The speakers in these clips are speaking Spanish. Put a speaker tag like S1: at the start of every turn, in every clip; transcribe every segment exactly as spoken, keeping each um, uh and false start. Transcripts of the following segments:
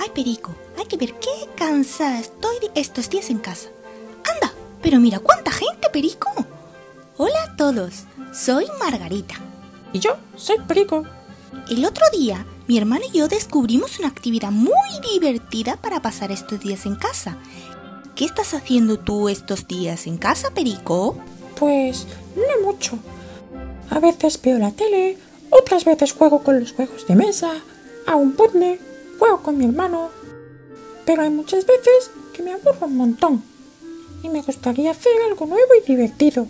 S1: Ay, Perico, hay que ver qué cansada estoy de estos días en casa. ¡Anda! Pero mira cuánta gente, Perico. Hola a todos, soy Margarita.
S2: Y yo soy Perico.
S1: El otro día, mi hermano y yo descubrimos una actividad muy divertida para pasar estos días en casa. ¿Qué estás haciendo tú estos días en casa, Perico?
S2: Pues no mucho. A veces veo la tele, otras veces juego con los juegos de mesa, hago un puzzle, juego con mi hermano. Pero hay muchas veces que me aburro un montón y me gustaría hacer algo nuevo y divertido.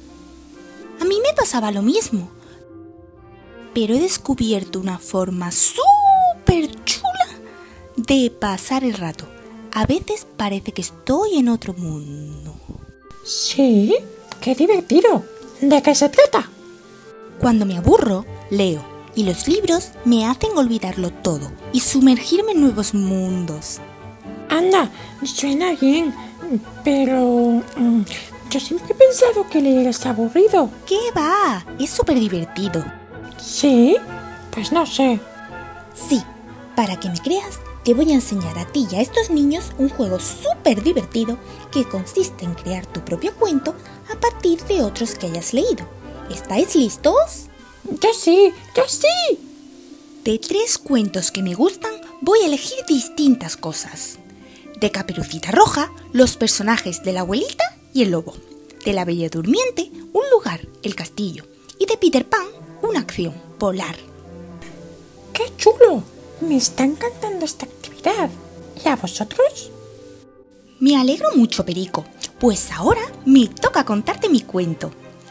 S1: A mí me pasaba lo mismo, pero he descubierto una forma súper chula de pasar el rato. A veces parece que estoy en otro mundo.
S2: ¿Sí? ¡Qué divertido! ¿De qué se trata?
S1: Cuando me aburro, leo, y los libros me hacen olvidarlo todo y sumergirme en nuevos mundos.
S2: Anda, suena bien, pero mm, yo siempre he pensado que leer es aburrido.
S1: ¿Qué va? Es súper divertido.
S2: ¿Sí? Pues no sé.
S1: Sí, para que me creas, te voy a enseñar a ti y a estos niños un juego súper divertido que consiste en crear tu propio cuento a partir de otros que hayas leído. ¿Estáis listos?
S2: ¡Yo sí! ¡Yo sí!
S1: De tres cuentos que me gustan, voy a elegir distintas cosas. De Caperucita Roja, los personajes de la abuelita y el lobo. De La Bella Durmiente, un lugar, el castillo. Y de Peter Pan, una acción, volar.
S2: ¡Qué chulo! Me está encantando esta actividad. ¿Y a vosotros?
S1: Me alegro mucho, Perico, pues ahora me toca contarte mi cuento.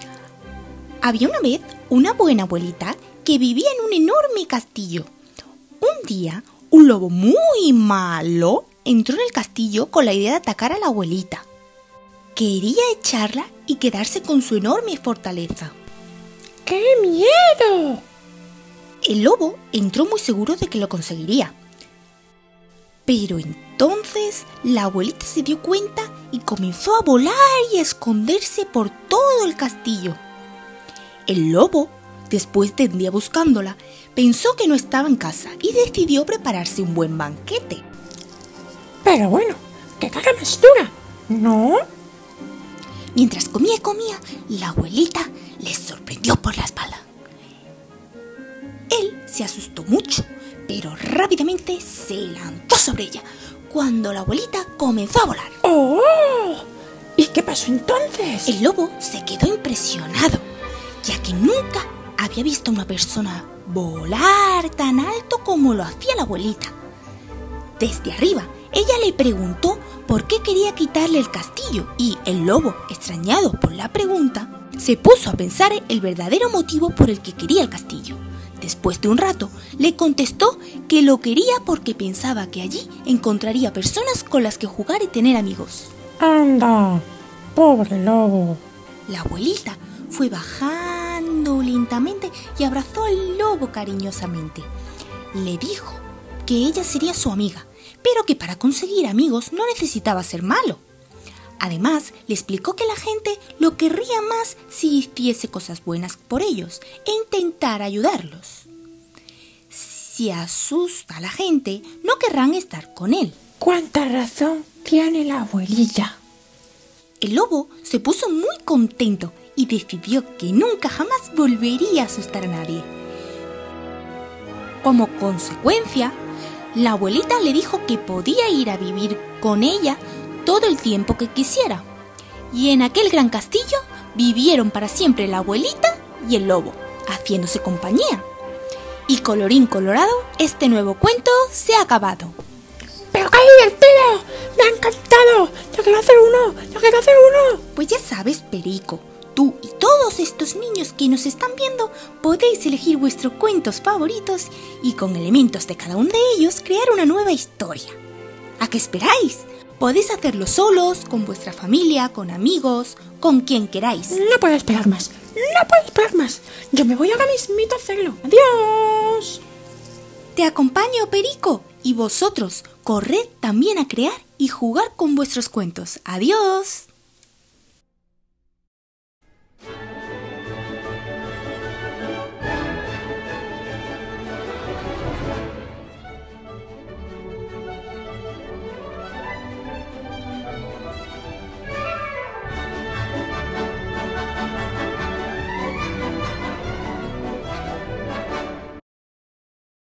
S1: Había una vez una buena abuelita que vivía en un enorme castillo. Un día, un lobo muy malo entró en el castillo con la idea de atacar a la abuelita. Quería echarla y quedarse con su enorme fortaleza.
S2: ¡Qué miedo!
S1: El lobo entró muy seguro de que lo conseguiría. Pero entonces la abuelita se dio cuenta y comenzó a volar y a esconderse por todo el castillo. El lobo, después de un día buscándola, pensó que no estaba en casa y decidió prepararse un buen banquete.
S2: Pero bueno, qué cara más dura, ¿no?
S1: Mientras comía y comía, la abuelita les sorprendió por la espalda. Él se asustó mucho, pero rápidamente se lanzó sobre ella, cuando la abuelita comenzó a volar.
S2: ¡Oh! ¿Y qué pasó entonces?
S1: El lobo se quedó impresionado, ya que nunca había visto a una persona volar tan alto como lo hacía la abuelita. Desde arriba, ella le preguntó por qué quería quitarle el castillo y el lobo, extrañado por la pregunta, se puso a pensar el verdadero motivo por el que quería el castillo. Después de un rato, le contestó que lo quería porque pensaba que allí encontraría personas con las que jugar y tener amigos.
S2: ¡Anda! ¡Pobre lobo!
S1: La abuelita fue bajando lentamente y abrazó al lobo cariñosamente. Le dijo que ella sería su amiga, pero que para conseguir amigos no necesitaba ser malo. Además, le explicó que la gente lo querría más si hiciese cosas buenas por ellos e intentara ayudarlos. Si asusta a la gente, no querrán estar con él.
S2: ¡Cuánta razón tiene la abuelita!
S1: El lobo se puso muy contento y decidió que nunca jamás volvería a asustar a nadie. Como consecuencia, la abuelita le dijo que podía ir a vivir con ella todo el tiempo que quisiera. Y en aquel gran castillo vivieron para siempre la abuelita y el lobo, haciéndose compañía. Y colorín colorado, este nuevo cuento se ha acabado.
S2: ¡Pero qué divertido! ¡Me ha encantado! ¡Yo quiero hacer uno! ¡Yo quiero hacer uno!
S1: Pues ya sabes, Perico, tú y todos estos niños que nos están viendo podéis elegir vuestros cuentos favoritos y con elementos de cada uno de ellos crear una nueva historia. ¿A qué esperáis? Podéis hacerlo solos, con vuestra familia, con amigos, con quien queráis.
S2: No puedo esperar más. No puedo esperar más. Yo me voy ahora mismito a hacerlo. ¡Adiós!
S1: Te acompaño, Perico, y vosotros corred también a crear y jugar con vuestros cuentos. ¡Adiós!